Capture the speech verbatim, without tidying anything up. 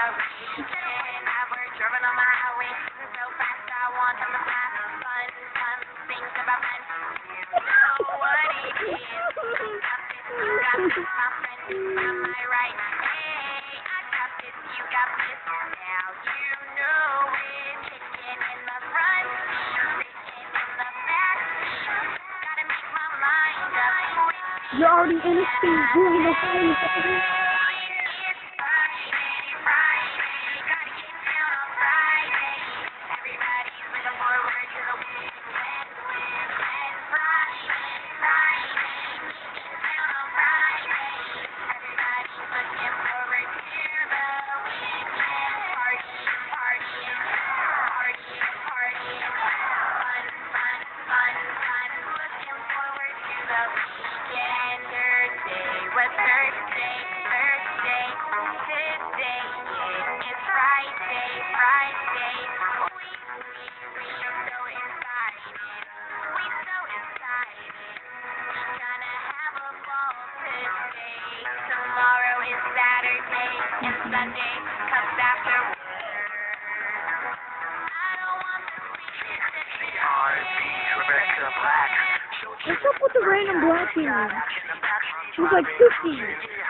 weekend. I've driven on my highway so fast I want them to pass. Fun, fun, think about fun. You know what it is. You got this, you got this, my friend. Am I right? Hey, I got this, you got this. Now you know it. Chicken in the front seat, chicken in the back seat. Gotta make my mind up. You're already in a speed doing the thing. Thursday, Thursday, today is Friday, Friday. We, we, we so excited, we so excited. We gonna have a ball today. Tomorrow is Saturday, and Sunday comes after. I don't want the weekend to be Rebbeca.black. What's up with the random black here? She's like fifty.